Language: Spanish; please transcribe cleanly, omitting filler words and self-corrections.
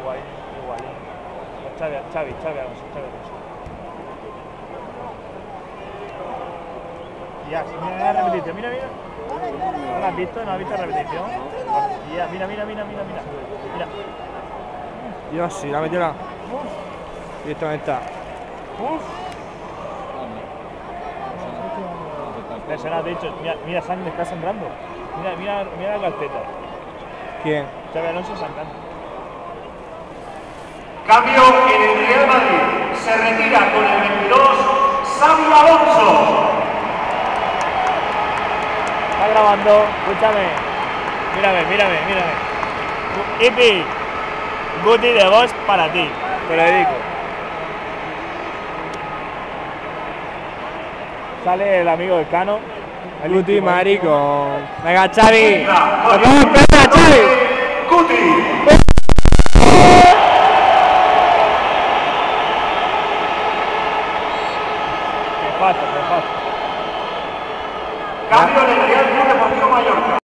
Igual. Xavi Alonso. Ya, mira la repetición, mira. ¿No la has visto? ¿No has visto la repetición? Ya, mira. Dios, sí, la metió la. Y esto dónde está. Se lo has dicho. Mira, está sangrando. Mira la calceta. ¿Quién? Xavi Alonso sangrando. Cambio en el Real Madrid. Se retira con el 22, Xavi Alonso. Está grabando, escúchame. Mírame. Ipi, Guti de voz para ti. Te lo dedico. Sale el amigo del Cano. Guti, marico. Venga, Xavi. Espera, Xavi. Guti. Te falta. Cambio en el Real Club Deportivo Mallorca.